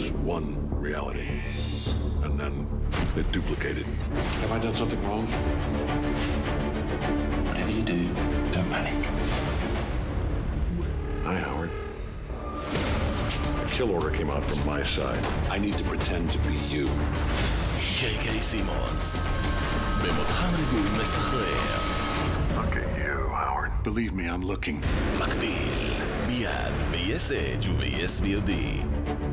was one reality, and then it duplicated. Have I done something wrong? Whatever you do, don't panic. Hi, Howard. A kill order came out from my side. I need to pretend to be you. J.K. סימונס, במותחן ריגול מסחרר. Look at you, Howard. Believe me, I'm looking. מקביל, מיד, ב-Yes Edge וב-Yes VOD.